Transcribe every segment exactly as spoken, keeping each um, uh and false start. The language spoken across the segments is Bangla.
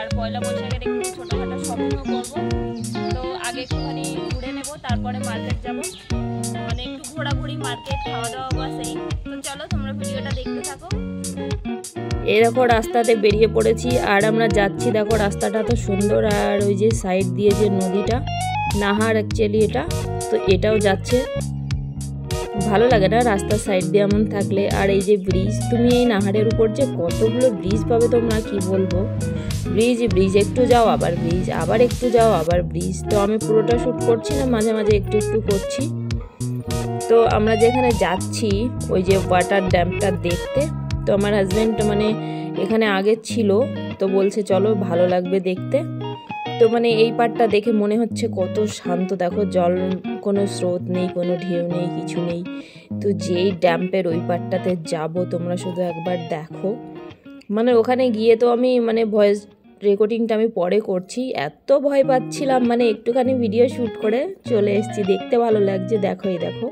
আর পয়লা বৈশাখের একটু ছোটোখাটো শপিংও করবো। তো আগে একটুখানি ঘুরে নেব, তারপরে মার্কেট যাব, মানে একটু ঘোরাঘুরি, মার্কেট, খাওয়া দাওয়া বাস এই। তো চলো তোমরা ভিডিওটা দেখতে থাকো। এই দেখো রাস্তাতে বেরিয়ে পড়েছি আর আমরা যাচ্ছি। দেখো রাস্তাটা তো সুন্দর, আর ওই যে সাইড দিয়ে যে নদীটা, নাহার অ্যাকচুয়ালি এটা, তো এটাও যাচ্ছে। ভালো লাগে না রাস্তার সাইড দিয়ে এমন থাকলে। আর এই যে ব্রিজ, তুমি এই নাহারের উপর যে কতগুলো ব্রিজ পাবে তোমরা কি বলবো। ব্রিজ ব্রিজ একটু যাও আবার ব্রিজ, আবার একটু যাও আবার ব্রিজ। তো আমি পুরোটা শ্যুট করছি না, মাঝে মাঝে একটু একটু করছি। তো আমরা যেখানে যাচ্ছি ওই যে ওয়াটার ড্যামটা দেখতে, তো আমার হাজব্যান্ড মানে এখানে আগে ছিল, তো বলছে চলো ভালো লাগবে দেখতে। তো মানে এই পাড়টা দেখে মনে হচ্ছে কত শান্ত। দেখো জল, কোনো স্রোত নেই, কোনো ঢেউ নেই, কিছু নেই। তো যেই ড্যাম্পের ওই পাড়টাতে যাব তোমরা শুধু একবার দেখো। মানে ওখানে গিয়ে তো আমি মানে ভয়েস রেকর্ডিংটা আমি পরে করছি, এত ভয় পাচ্ছিলাম, মানে একটুখানি ভিডিও শ্যুট করে চলে এসেছি। দেখতে ভালো লাগছে, দেখো এই দেখো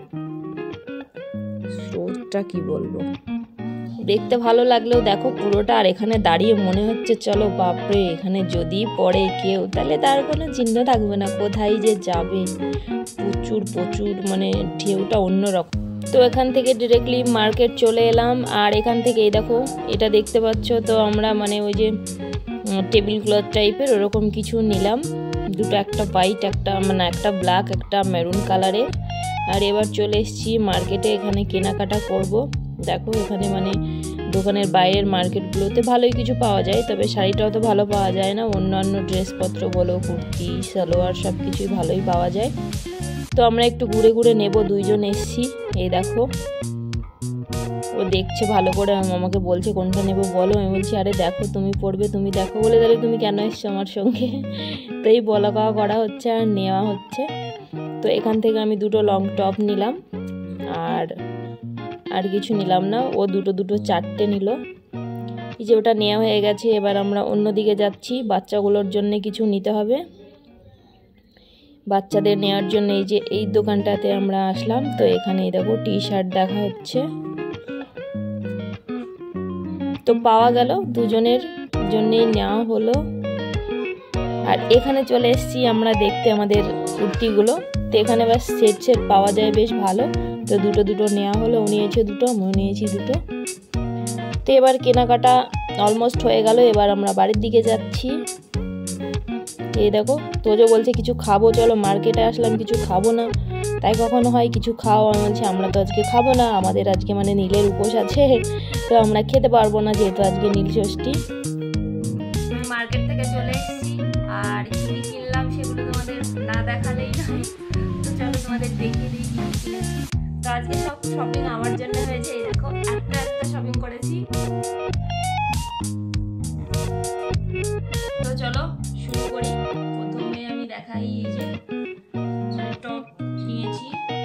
স্রোতটা, কি বলবো, দেখতে ভালো লাগলেও দেখো পুরোটা। আর এখানে দাঁড়িয়ে মনে হচ্ছে চলো বাপরে, এখানে যদি পড়ে কেউ তাহলে তার কোনো চিহ্ন থাকবে না, কোথায় যে যাবে। প্রচুর প্রচুর মানে ঢেউটা অন্যরকম। তো এখান থেকে ডিরেক্টলি মার্কেট চলে এলাম। আর এখান থেকে এই দেখো এটা দেখতে পাচ্ছ, তো আমরা মানে ওই যে টেবিল ক্লথ টাইপের ওরকম কিছু নিলাম দুটো, একটা হোয়াইট, একটা মানে একটা ব্ল্যাক, একটা মেরুন কালারের। আর এবার চলে এসেছি মার্কেটে, এখানে কেনাকাটা করব। দেখো এখানে মানে দোকানের বাইরের মার্কেটগুলোতে ভালোই কিছু পাওয়া যায়, তবে শাড়িটাও তো ভালো পাওয়া যায় না, অন্যান্য ড্রেসপত্র বলো, কুর্তি, সালোয়ার সব কিছুই ভালোই পাওয়া যায়। তো আমরা একটু ঘুরে ঘুরে নেব, দুইজন এসছি। এই দেখো ও দেখছে ভালো করে, আমাকে বলছে কোনটা নেবো বলো। আমি বলছি আরে দেখো তুমি পড়বে, তুমি দেখো বলে, তাহলে তুমি কেন এসছো আমার সঙ্গে। তো এই বলা কওয়া করা হচ্ছে আর নেওয়া হচ্ছে। তো এখান থেকে আমি দুটো লং টপ নিলাম, আর আর কিছু নিলাম না। ও দুটো দুটো চারটে নিল। এই যে ওটা নেওয়া হয়ে গেছে, এবার আমরা অন্যদিকে যাচ্ছি। বাচ্চাগুলোর জন্য কিছু নিতে হবে, বাচ্চাদের নেওয়ার জন্য এই যে এই দোকানটাতে আমরা আসলাম। তো এখানে দেখো টি শার্ট দেখা হচ্ছে, তো পাওয়া গেল, দুজনের জন্যই নেওয়া হলো। আর এখানে চলে এসেছি আমরা দেখতে আমাদের কুর্তিগুলো। তো এখানে বাস সেট সেট পাওয়া যায়, বেশ ভালো। তো দুটো দুটো নেওয়া হলো, ও নিয়েছে দুটো, আমিও নিয়েছি দুটো। তো এবার কেনাকাটা অলমোস্ট হয়ে গেল, এবার আমরা বাড়ির দিকে যাচ্ছি। এই দেখো তোজো বলছে কিছু খাবো, চলো মার্কেটে আসলাম, কিছু খাবো না। তাই কখনো হয় কিছু খাও, আমি বলছি আমরা তো আজকে খাবো না, আমাদের আজকে মানে নীলের উপোস আছে, তো আমরা খেতে পারবো না যেহেতু আজকে নীল ষষ্ঠী। মার্কেট থেকে চলে এসেছি, আর কি কিনলাম সেগুলো তোমাদের না দেখালেই নয়। তো চলো তোমাদের দেখিয়ে দিই কি কিনেছি। তো আজকে সব শপিং আমার জন্য হয়েছে। এই দেখো একটা একটা শপিং করেছি। তো চলো শুরু করি। প্রথমে আমি দেখাই, এই যে টপ নিয়েছি।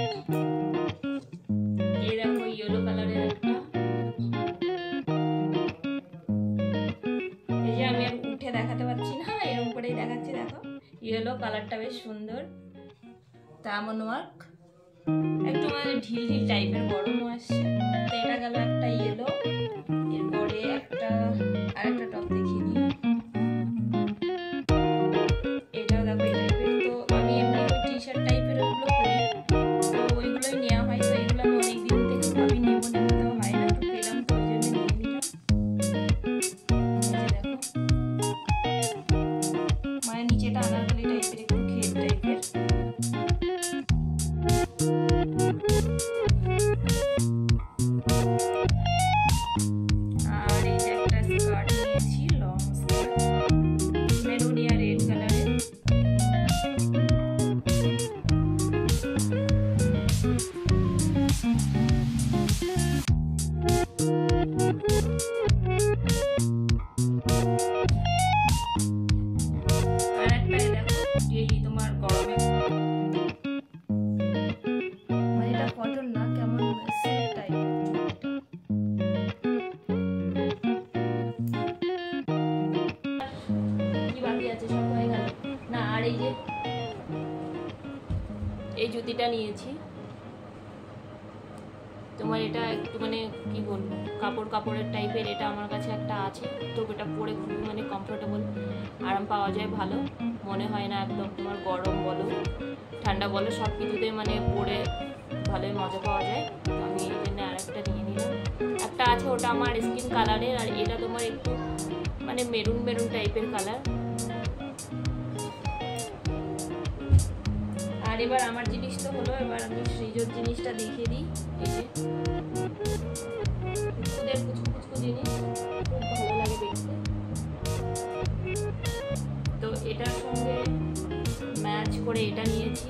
এই দেখো ইয়েলো কালারের একটা, এই যে আমি আর উঠে দেখাতে পারছি না, এরকম করেই দেখাচ্ছি। দেখো ইয়েলো কালারটা বেশ সুন্দর, ডায়মন্ড ওয়ার্ক, একটু মানে ঢিল ঢিল টাইপের, গরমও আসছে। তো এটা গেল একটা ইয়েলো। এরপরে একটা আরেকটা টপ দেখিয়ে দিই, এটাও দেখো এই টাইপের। তো আমি এমনি টি শার্ট টাইপের ওইগুলো পরি, তো ওইগুলোই নেওয়া হয়। তো এগুলো আমি অনেক দিন থেকে ভাবি নেবো নেবো, তো হয় না, তো পেলাম, তো ওই জন্য নিয়ে নিলাম। দেখো মানে নিচেটা আনারকলি টাইপের, একটু ঘের টাইপের। আর এই যে একটা স্কার্ট নিয়েছি, লং স্কার্ট, মেরুন আর রেড কালারের। আর একটা দেখো ডেইলি তোমার গরমে, মানে এটা কটন না, কেমন সিল্ক টাইপের। কি বাকি আছে, সব হয়ে গেল না। আর এই যে এই জুতিটা নিয়েছি তোমার, এটা একটু মানে কি বলবো, কাপড় কাপড়ের টাইপের, এটা আমার কাছে একটা আছে, তো এটা পরে খুবই মানে কমফোর্টেবল। আরাম পাওয়া যায় ভালো, মনে হয় না একদম তোমার গরম বলো ঠান্ডা বলো সব কিছুতে মানে পরে ভালোই মজা পাওয়া যায়। আমি এই জন্য আর একটা নিয়ে নিলাম। একটা আছে ওটা আমার স্কিন কালারের, আর এটা তোমার একটু মানে মেরুন মেরুন টাইপের কালার। আর এবার আমার জিনিস তো হলো, এবার আমি সৃজোর জিনিসটা দেখিয়ে দিই। এই যে ওদের কুচকু কুচকু জিনিস খুব ভালো লাগে দেখতে। তো এটার সঙ্গে ম্যাচ করে এটা নিয়েছি।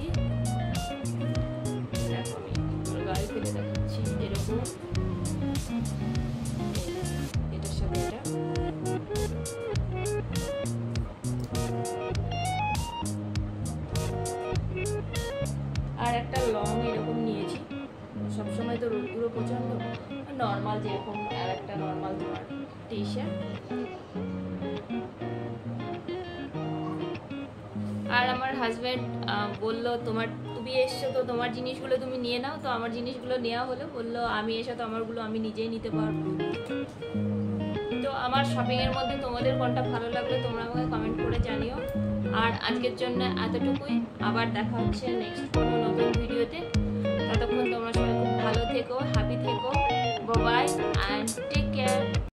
দেখো আমি গায়ে ফেলে দেখাচ্ছি এরকম, এটার সাথে এটা। আর একটা লং এরকম নিয়েছি, সবসময় তো রোদগুলো প্রচন্ড, নর্মাল যেরকম আর একটা নর্মাল তোমার টি শার্ট। আর আমার হাজব্যান্ড বললো তোমার তুমি এসছো তো তোমার জিনিসগুলো তুমি নিয়ে নাও, তো আমার জিনিসগুলো নেওয়া হলো। বললো আমি এসে তো আমারগুলো আমি নিজেই নিতে পারবো। তো আমার শপিংয়ের মধ্যে তোমাদের কোনটা ভালো লাগলো তোমরা আমাকে কমেন্ট করে জানিও। আর আজকের জন্য এতটুকুই, আবার দেখা হচ্ছে নেক্সট কোনো নতুন ভিডিওতে। ততক্ষণ তোমরা সবাই খুব ভালো থেকো, হ্যাপি থেকো, বাই বাই অ্যান্ড টেক